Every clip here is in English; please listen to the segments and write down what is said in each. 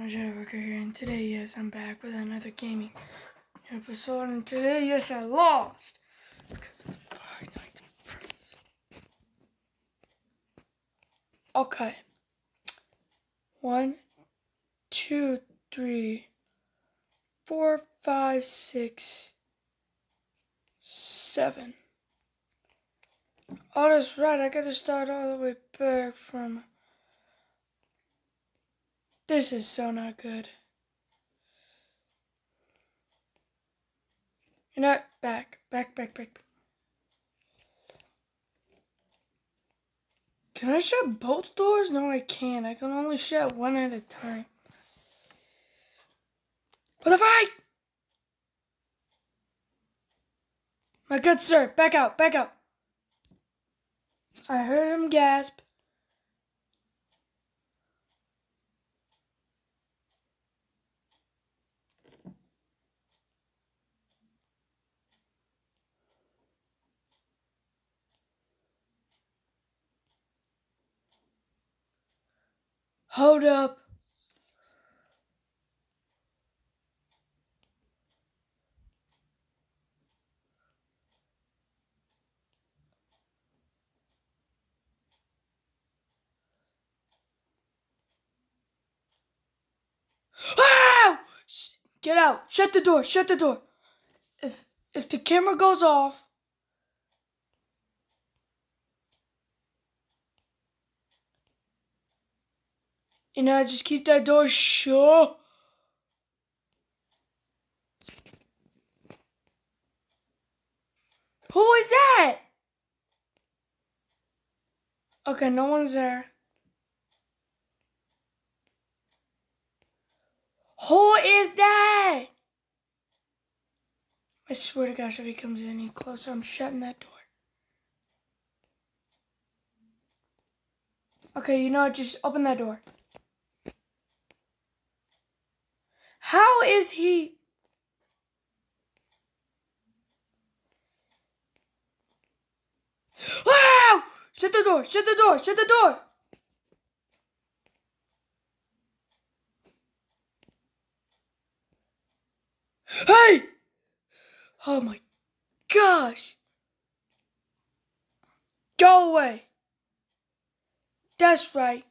Shadow Worker here, and today, yes, I'm back with another gaming episode, and today, yes, I lost because of the Five Nights at Freddy's. Okay. 1, 2, 3, 4, 5, 6, 7. Oh, that's right, I gotta start all the way back from... This is so not good. You know what? Back. Can I shut both doors? No, I can't. I can only shut one at a time. What the fuck? My good sir, back out. I heard him gasp. Hold up. Ow! Get out. Shut the door. If the camera goes off, just keep that door shut. Who is that? Okay, no one's there. Who is that? I swear to gosh, if he comes any closer, I'm shutting that door. Okay, just open that door. How is he? Wow! Shut the door. Hey! Oh my gosh. Go away. That's right.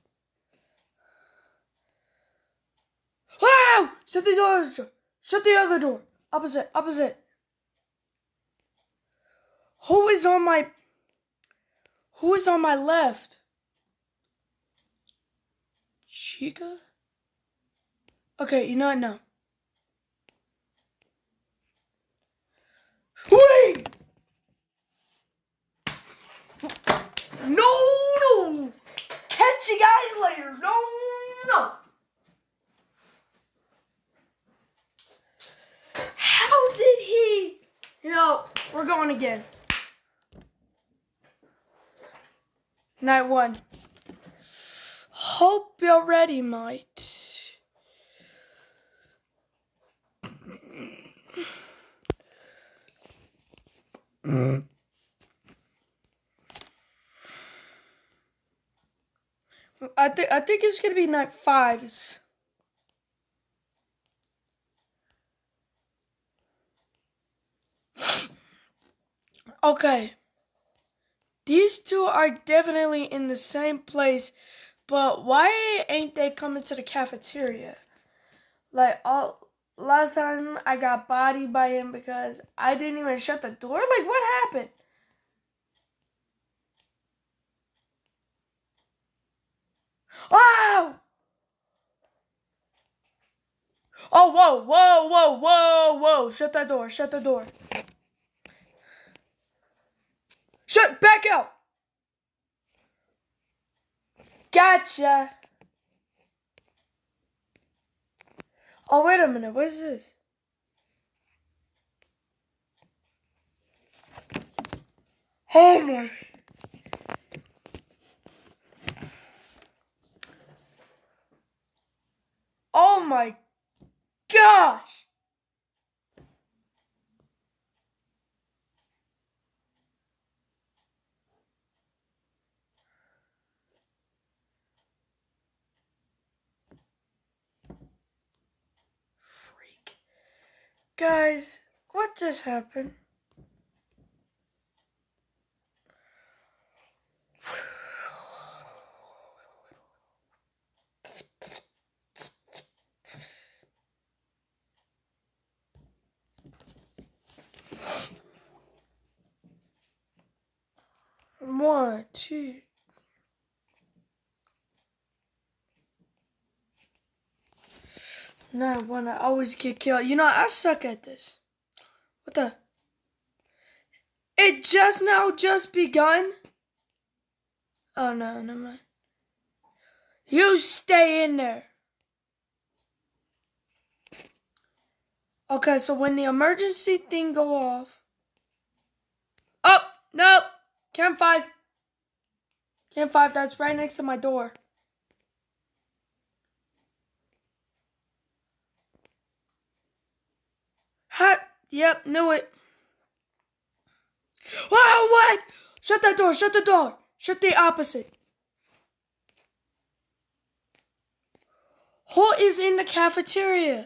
Wow! Shut the door. Shut the other door. Opposite. Who is on my left? Chica? Okay, you know what? No. Wait! No! Catch you guys later. No! How did he? We're going again. Night 1. Hope you're ready, mate. I think it's gonna be night 5's. Okay. These two are definitely in the same place, but why ain't they coming to the cafeteria? Last time I got bodied by him because I didn't even shut the door. Like, what happened? Wow! Oh, whoa. Shut that door. Back out! Gotcha! Oh, wait a minute. What is this? Oh my. Oh my gosh! Guys, what just happened? One, two. No, I wanna always get killed. You know, I suck at this. What the? It just begun? Oh no, never mind. You stay in there. Okay, so when the emergency thing go off. Oh, no. Cam 5. Cam 5, that's right next to my door. Hot. Yep, knew it. Wow, what? Shut that door, shut the door. Shut the opposite. Who is in the cafeteria?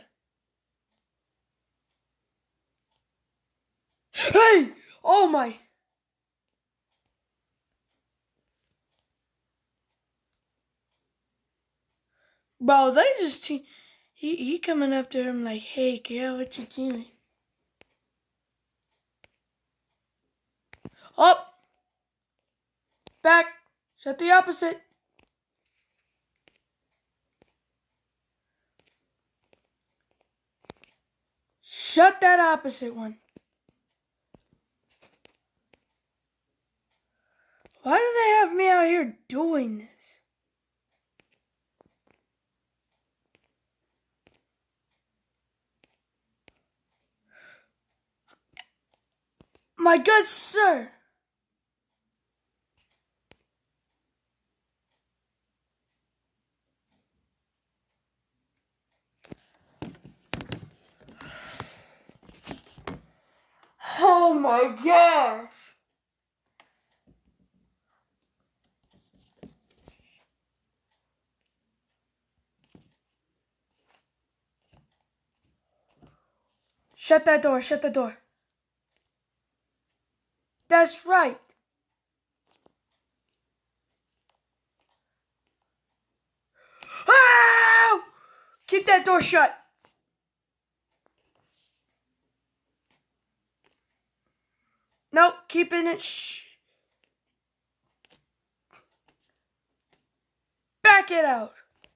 Hey! Oh my. Bro, they just... He coming up to him like, hey, girl, what you doing? Up. Back. Shut the opposite. Shut that opposite one. Why do they have me out here doing this? My good sir. Oh my gosh. Shut that door, shut the door. That's right. Ow! Keep that door shut. Nope, keeping it shh. Back it out.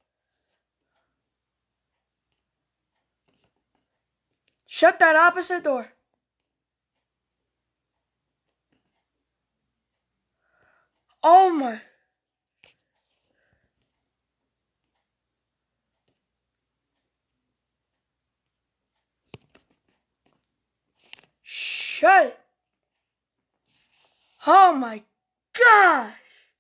Shut that opposite door. Oh my. Shut it. Oh my gosh.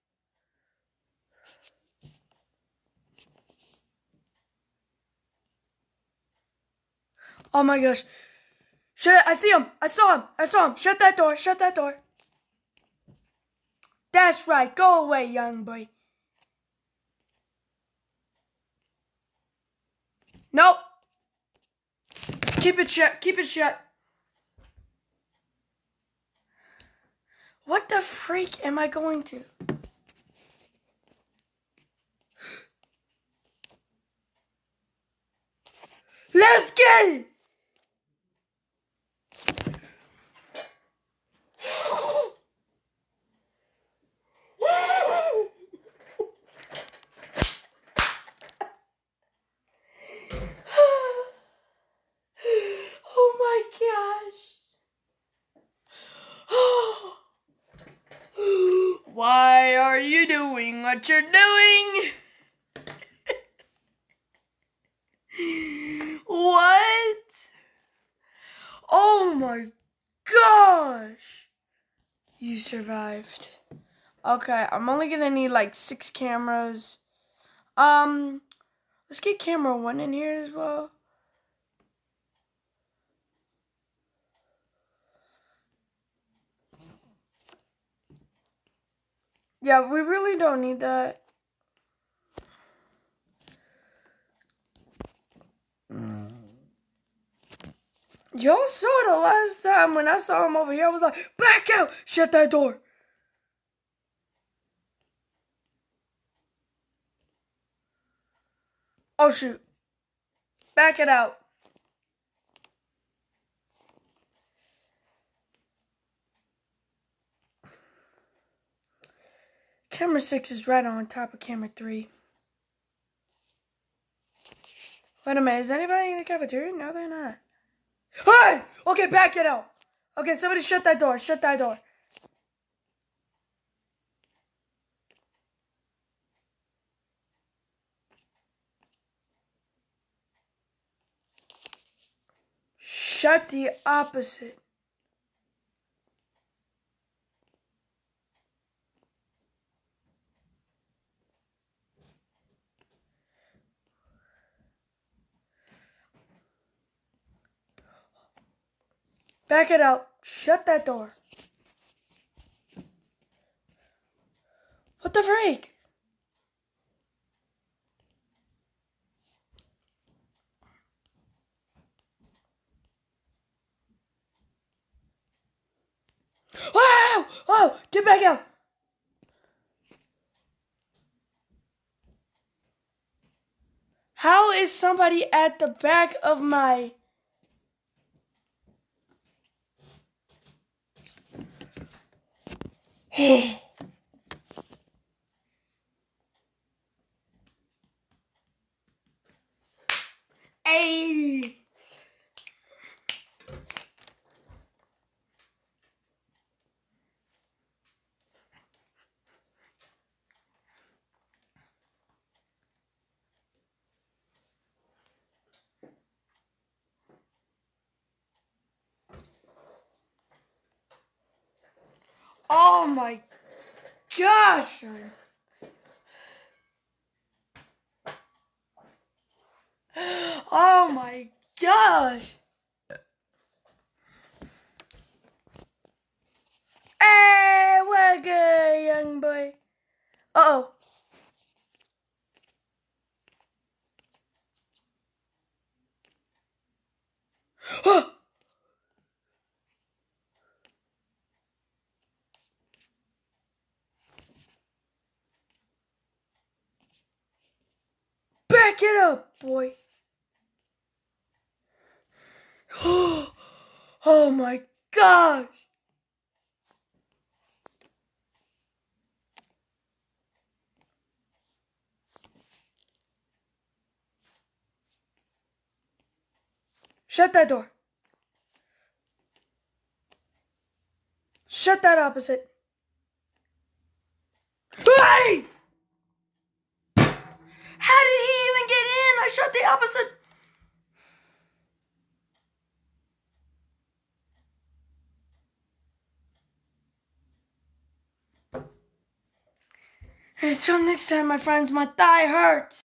Oh my gosh. Shut it. I see him. I saw him. Shut that door. Shut that door. That's right. Go away, young boy. Nope. Keep it shut. Keep it shut. What the freak am I going to? Let's get it! Oh my gosh. Why are you doing what you're doing? What? Oh my gosh. You survived. Okay, I'm only gonna need like 6 cameras. Let's get camera 1 in here as well. Yeah, we really don't need that. Y'all saw the last time when I saw him over here, I was like, back out! Shut that door! Oh shoot. Back it out. Camera 6 is right on top of camera 3. Wait a minute, is anybody in the cafeteria? No, they're not. Hey! Okay, back it out. Okay, somebody shut that door. Shut that door. Shut the opposite. Back it out. Shut that door. What the freak? Wow! Oh, get back out. How is somebody at the back of my... Hey. Oh my gosh. Oh my gosh. Hey, we're good, young boy. Uh-oh. Back it up, boy. Oh my gosh. Shut that door. Shut that opposite. Hey! How did he even get in? I shut the opposite. Until next time, my friends, my thigh hurts.